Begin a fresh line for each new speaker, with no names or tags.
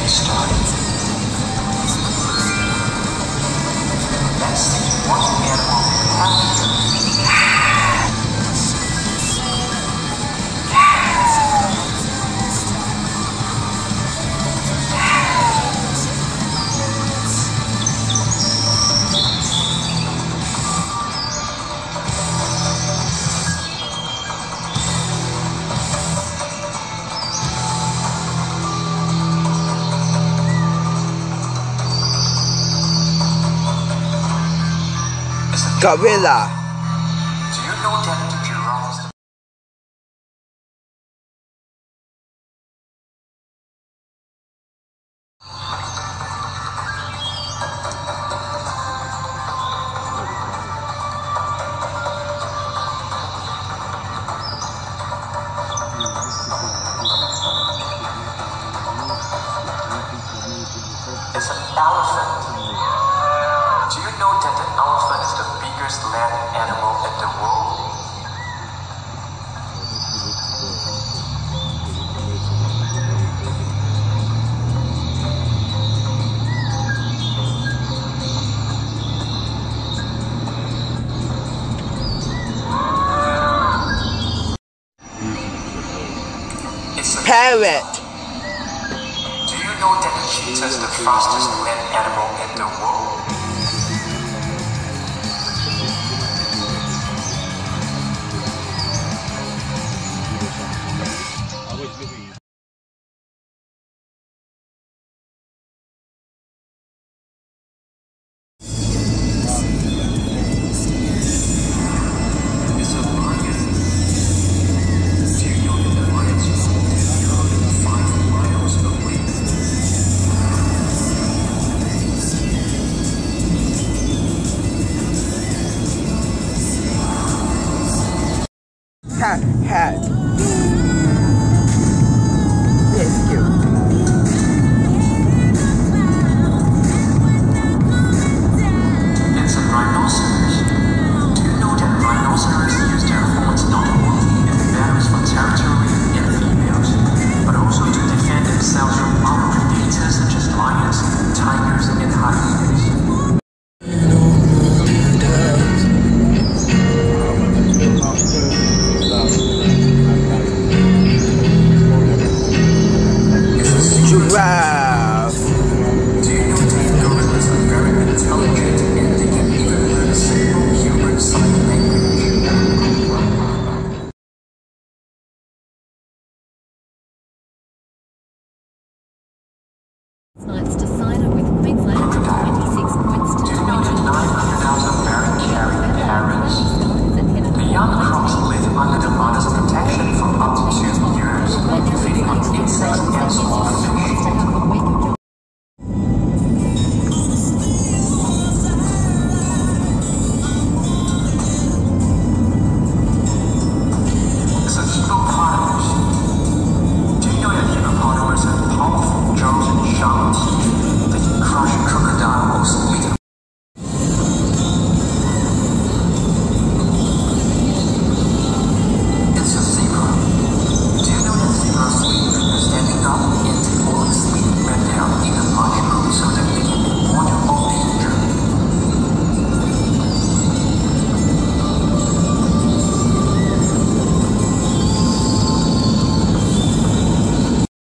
to start. Let's see what animal we have here.
Gorilla.
Do you know that the giraffe is the It's an elephant. Do you know that the elephant is the biggest land animal in the world? It's a
Parrot.
Do you know that the cheetah is the fastest land animal in the world? It's a lion. Do you know that the lions roam nearly 5 miles away?
Hat. Rescue.
It's a rhinoceros. Do you know that rhinoceros use their horns not only in battles for territory and females, but also to defend themselves from other predators such as lions, tigers, and hyenas?
Giraffe.
Do you know that gorillas are very intelligent and they can even learn simple human sign language?
Tonight's decider with Queensland 26 points to
Do you know that 900,000 Barren carrying parrots? The young crops live under the mother's protection for up to 2